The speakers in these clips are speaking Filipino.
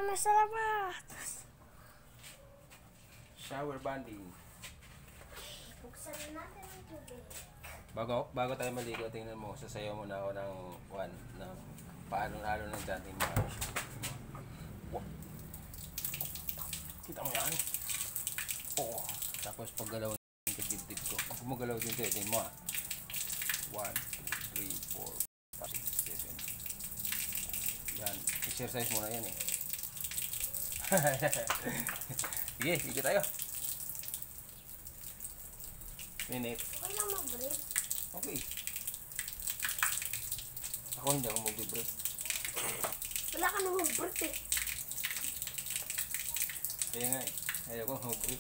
Maraming salamat. Shower banding. Buksan natin ang tubig. Bago tayo maligo, tingnan mo, sasayaw muna ako ng paano-ano ng chanting mo. Kita mo yan? Oo. Tapos paggalaw ng dibdib ko. Pag gumagalaw din ito, tingnan mo 1, 2, 3, 4, 5, 6, 7. Yan. Exercise muna yan eh. Sige, sige tayo. Minute. Okay lang mag-breathe. Okay. Ako hindi ako mag-breathe. Wala ka naman breath eh. Kaya nga eh. Ayaw ko mag-breathe.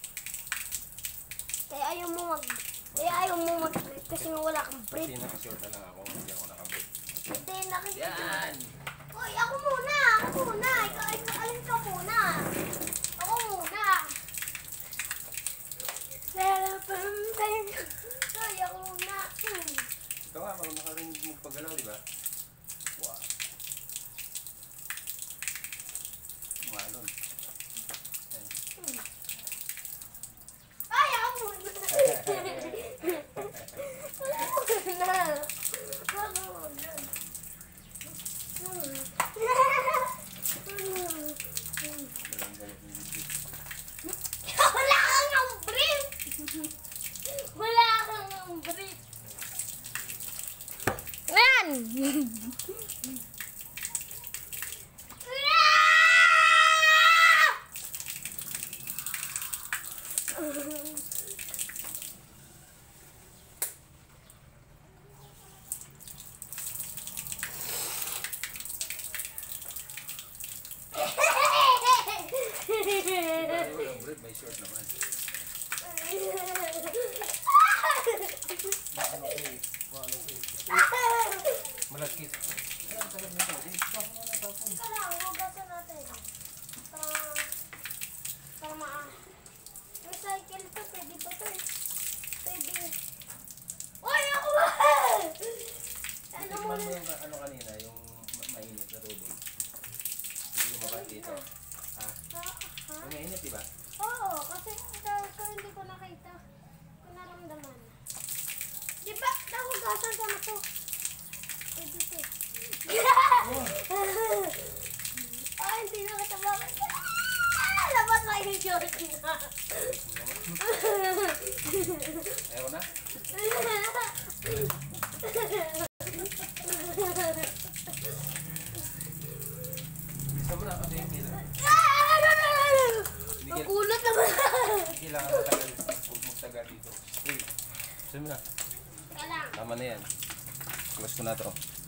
Kaya ayaw mo mag-breathe kasi nga wala kang breath. Kasi nakashorta lang ako. Hindi ako naka-breathe. Hindi, nakikita. Yan! Hoy, ako muna! Ako muna! Ikaw, alin ka muna! Ako muna! Hoy, ako muna! Ito nga, parang nakarinig magpagalaw, di ba? Wow. Malon. Ay, ako muna! Ako muna! Ako muna! Wala kang breath! Wala kang breath! Yan! May short naman. Malakit. Ika lang, hugasan natin. Para recycle to, pwede pa to eh. Pwede. Uy, ako ba? Ano mo na? Ano kanina, yung mainit na tubig. Yung lumabas dito. Ha? Yung mainit, diba? Oo, kasi hindi ko nakita. Ko naramdaman. Di ba, nahugasan ko na to. Pwede to. Ah, hindi na kita bakit. Labas na yung short na. Ayaw na? Gusto mo na kasi yung pila. Nagulat naman. Kailangan matagal. Huwag magtagal dito. Uy, gusto mo na. Teka lang. Tama na yan. Close ko na to.